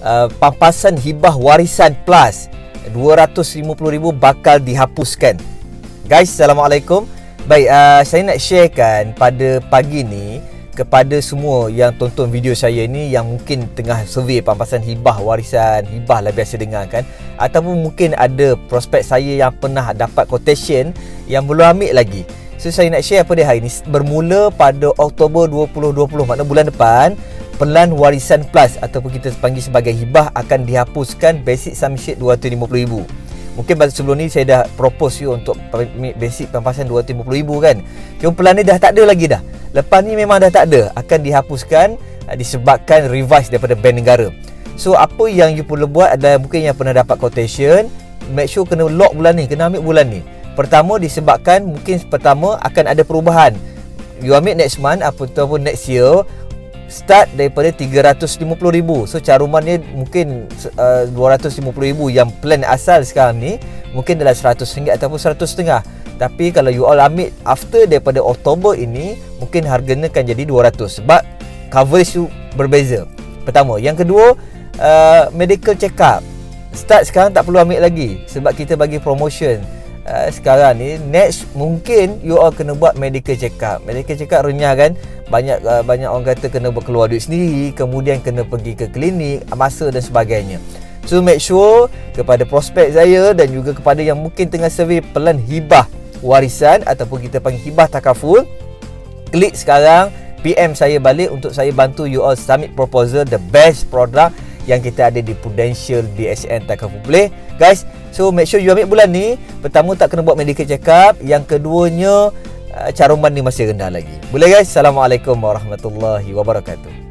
pampasan hibah warisan plus 250,000 bakal dihapuskan. Guys, Assalamualaikum. Baik, saya nak sharekan pada pagi ni kepada semua yang tonton video saya ni, yang mungkin tengah survey pampasan hibah warisan, hibah lah biasa dengar kan, ataupun mungkin ada prospek saya yang pernah dapat quotation yang belum ambil lagi. So saya nak share pada hari ni, bermula pada Oktober 2020, maknanya bulan depan, pelan warisan plus ataupun kita panggil sebagai hibah akan dihapuskan basic sum sheet 250,000. Mungkin sebelum ni saya dah propose you untuk basic pampasan 250,000 kan. Cuma pelan ni dah tak ada lagi dah. Lepas ni memang dah tak ada, akan dihapuskan disebabkan revise daripada Bank Negara. So apa yang you perlu buat adalah, mungkin yang pernah dapat quotation, make sure kena lock bulan ni, kena ambil bulan ni. Pertama disebabkan mungkin pertama akan ada perubahan. You ambil next month ataupun next year, start daripada 350,000. So carumannya mungkin 250,000 yang plan asal sekarang ni mungkin adalah RM100 ataupun RM100.5. Tapi kalau you all ambil after daripada Oktober ini, mungkin harganya akan jadi 200 sebab coverage tu berbeza. Pertama. Yang kedua, medical check up start sekarang, tak perlu ambil lagi sebab kita bagi promotion. Sekarang ni next mungkin you all kena buat medical check up. Medical check up renyah kan, banyak orang kata kena berkeluar duit sendiri, kemudian kena pergi ke klinik, masa dan sebagainya. So make sure kepada prospek saya dan juga kepada yang mungkin tengah survey pelan hibah warisan ataupun kita panggil hibah takaful, klik sekarang, PM saya balik untuk saya bantu you all submit proposal the best product yang kita ada di Prudential DSN Takaful. Boleh guys? So make sure you ambil bulan ni. Pertama, tak kena buat medical check up. Yang keduanya, caruman ni masih rendah lagi. Boleh guys? Assalamualaikum warahmatullahi wabarakatuh.